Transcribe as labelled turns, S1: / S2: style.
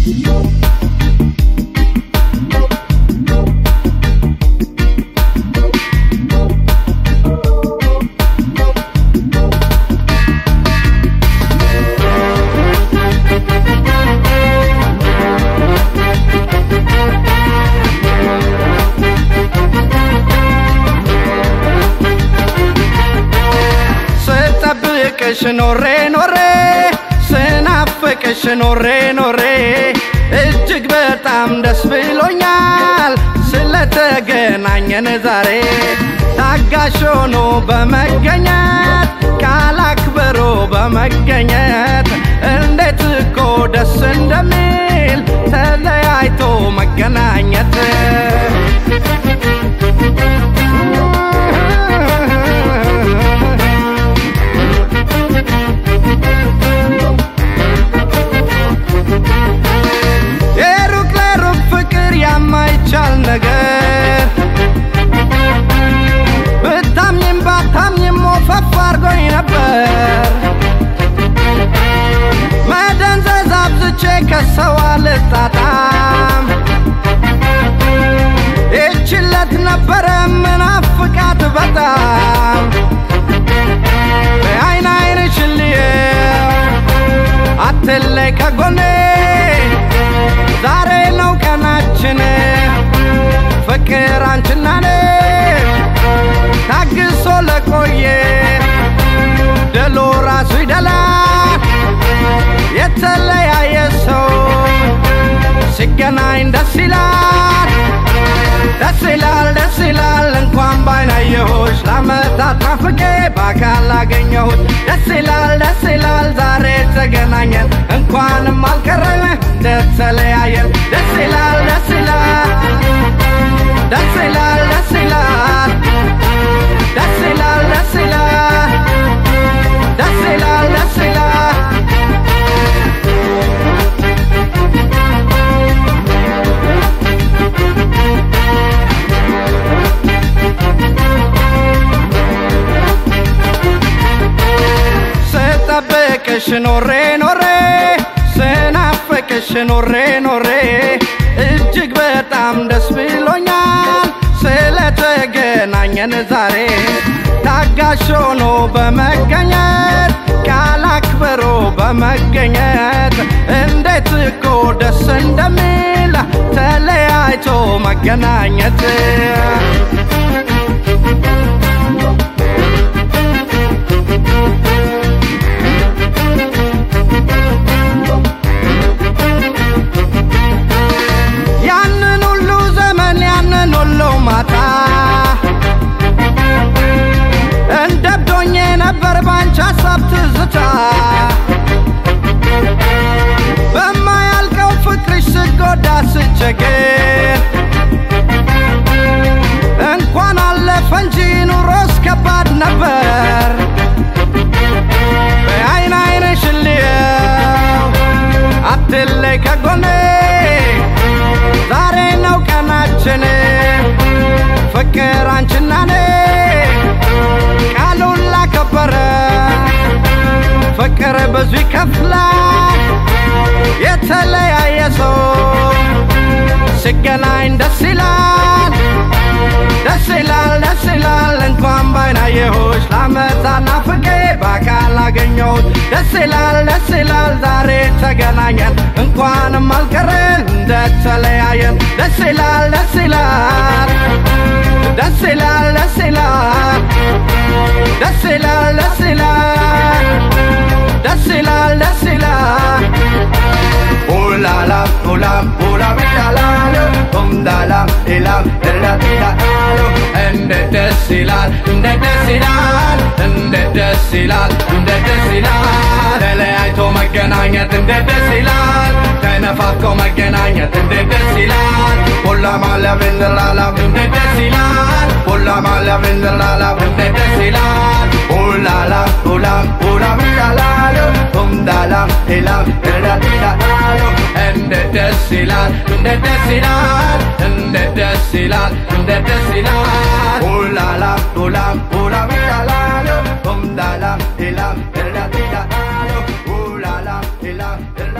S1: ኖሬ ኖሬ ስናፍቅሽ ኖሬ ኖሬ እጅግ በጣም ደስ ብሎኛል ስለተገናኘን ዛሬ ታጋሽ ሆኖ በመገኘት ቃል አክብሮ በመገኘት እንዴት እኮ ደስ እንደሚል ተለያይቶ መገናኘት የማይቻል ነገር ብታምኝም ባታምኝም ወፈፍ አርጎኝ ነበር መደንዘዝ አብዝቼ ከሰው አልጣጣም ይችለት ነበረ ምናፍቃት በጣም አይን አይንሽን ልየው አትለይ ከጎኔ ዛሬ ነው ቀናችን ፍቅር አንቺና እኔ ታግሶ ለቆየ ድሉ ራሱ ይደላል የተለያየ ሰው ሲገናኝ ደስ ይላል ደስ ይላል ደስ ይላል እንኳን ባይናየሁሽ ለዓመታት ናፍቄ በአካል አገኘሁት ደስ ይላል ዛሬ ተገናኘን እንኳንም አልቀረን እንደተለያየን ደስ ይላል ደስ ይላል ደስ ይላል ደስ ይላል ደስ ይላል ደስ ይላል ደስ ይላል ደስ ይላል ስጠብቅሽ ኖሬ ኖሬ ስናፍቅሽ ኖሬ ኖሬ እጅግ በጣም ደስ ብሎኛል ስለተገናኘን ዛሬ ታጋሽ ሆኖ በመገኘት ቃል አክብሮ በመገኘት እንዴት እኮ ደስ እንደሚል ተለያይቶ መገናኘት ማታ እንደብዶኝ ነበር ባንቺ ሐሳብ ትዝታ በማያልቀው ፍቅርሽ ስጎዳ ስቸገር እንኳን አለፈ እንጂ ኑሮስ ከባድ ነበር በአይን አይንሽን ልየው አትለይ ከጎኔ ዛሬ ነው ቀናችን ፍቅር አንቺና እኔ ቃሉን ላከበረ ፍቅር ብዙ ይከፍላል የተለያየ ሰው ሲገናኝ ደስ ይላል ደስ ይላል ደስ ይላል እንኳን ባይናየሁሽ ለዓመታት ናፍቄ በአካል አገኘሁት ደስ ይላል ዛሬ ተገናኘን እንኳንም አልቀረን እንደተለያየን ደስ ይላል ደስ ይላል ደስ ይላል ደስ ይላል ደስ ይላል ደስ ይላል ደስ ይላል ደስ ይላል ኡላላ ኡላም ኡላም ይላል ኡምዳላም ኢላም ይላል እንደ ደስ ይላል እንደ ደስ ይላል እንደ ደስ ይላል እንደ ደስ ይላል ተለያይቶ መገናኘት እንደ ደስ ይላል ተነፋፍቆ መገናኘት እንደ ደስ ይላል ሁላ ማለፍ እንላላም እንደ ደስ ይላል ሁላ ማለፍ እንላላም እንደ ደስ ይላል ኡላላ ኡላም ኡላም ይላል ኡምዳላም ኢላም ይላል እንደ ደስ ይላል እንደ ደስ ይላል እንደ ደስ ይላል እንደ ደስ ይላል ኡላላ ኡላም ኡላም ይላል ኡምዳላም ኢላም ይላል ኡላላ ኢላም